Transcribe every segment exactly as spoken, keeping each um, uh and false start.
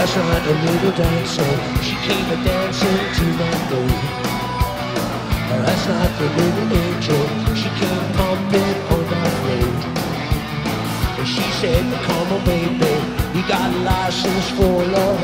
last night a little dancer, she came a dancing to my mood. Last night the little angel, she came pumping on my road. And she said, come on baby, you got a license for love.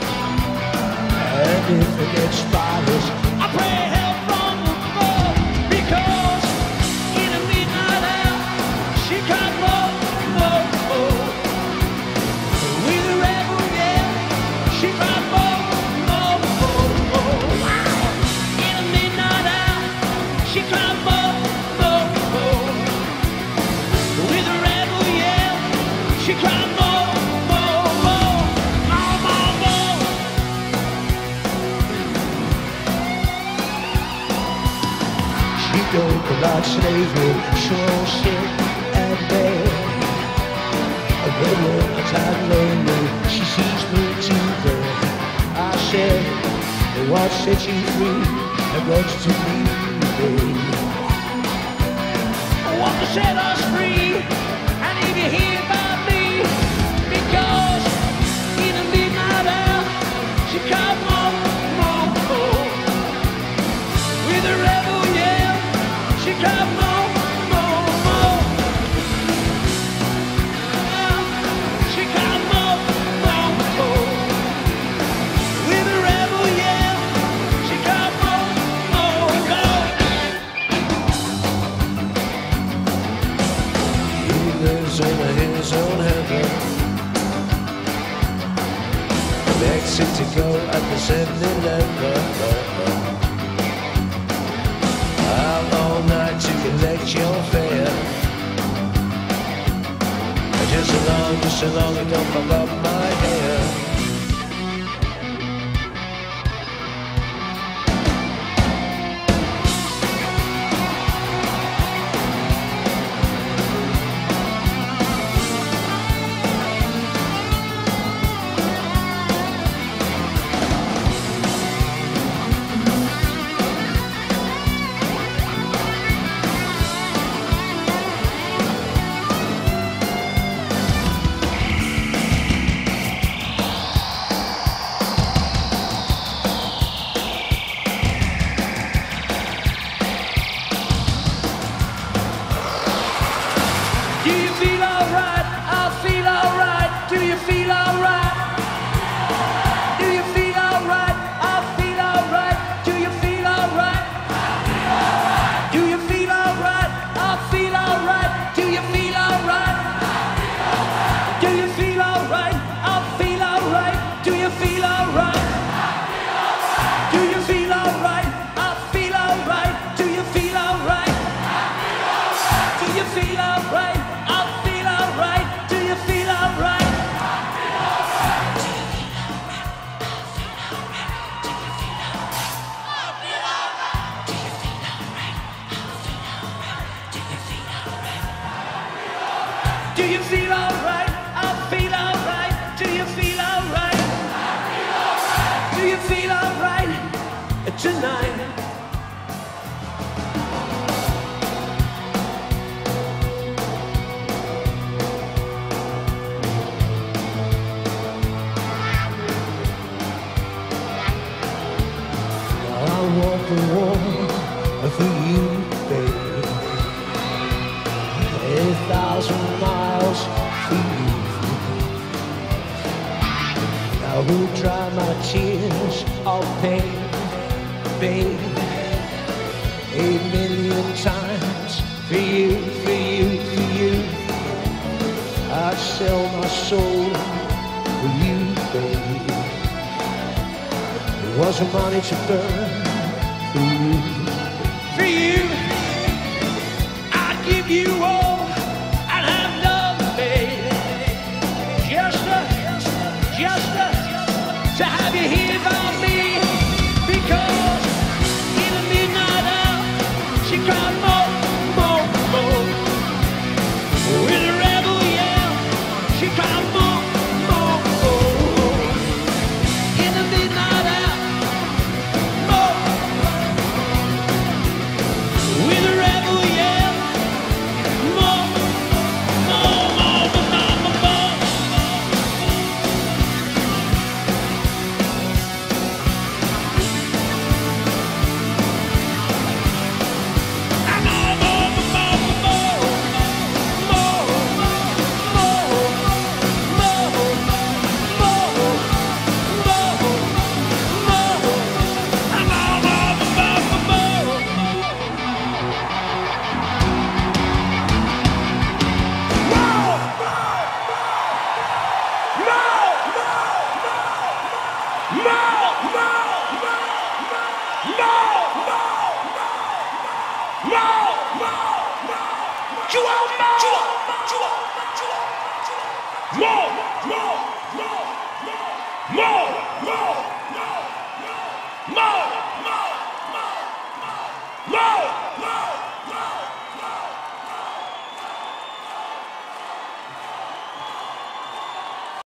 And if it gets spotless, I pray help from above. Because in the midnight hour, she cried more, more, more. With a rebel, yeah, she cried more, more, more, more. In the midnight hour, she cried more, more, more. With a rebel, yeah, she cried more, more, more, more, more, more. She don't like slavery, she won't sit and beg. A woman I tried lonely, she sees me today. I said, what set you free and runs to me, baby. What to set us free, and if you hear about me, because in the midnight hour, she cried more, more, more. With a rebel yell, she cried more, more, more. She cried more, more, more. With a rebel yell, she cried more, more, more. He lives in his own heaven. Exit to go at the seven eleven. Out all night to collect your fare. Just so long, just so long you don't fuck up my hair. Do you feel alright? I feel alright. Do you feel alright? Do you feel alright? I feel alright. Do you feel alright? Do you feel alright? I feel alright. Do you feel alright? Do you feel alright? I feel alright. Do you feel alright? Do you feel alright? I feel alright. Do you feel alright? Do you feel alright? Do you feel alright? I feel alright. Do you feel alright? Do you feel alright tonight? I walk the wall for you, baby. A thousand miles for you. I will dry my tears of pain, babe. A million times for you, for you, for you. I'd sell my soul for you, babe. There wasn't money to burn for you. For you, I'd give you all. To have you here by me, because in the midnight hour she cried more, more, more. With a rebel yell, she cried more, more, more. In the midnight hour, more. You want more? You want more? You want more? You want more? More, more.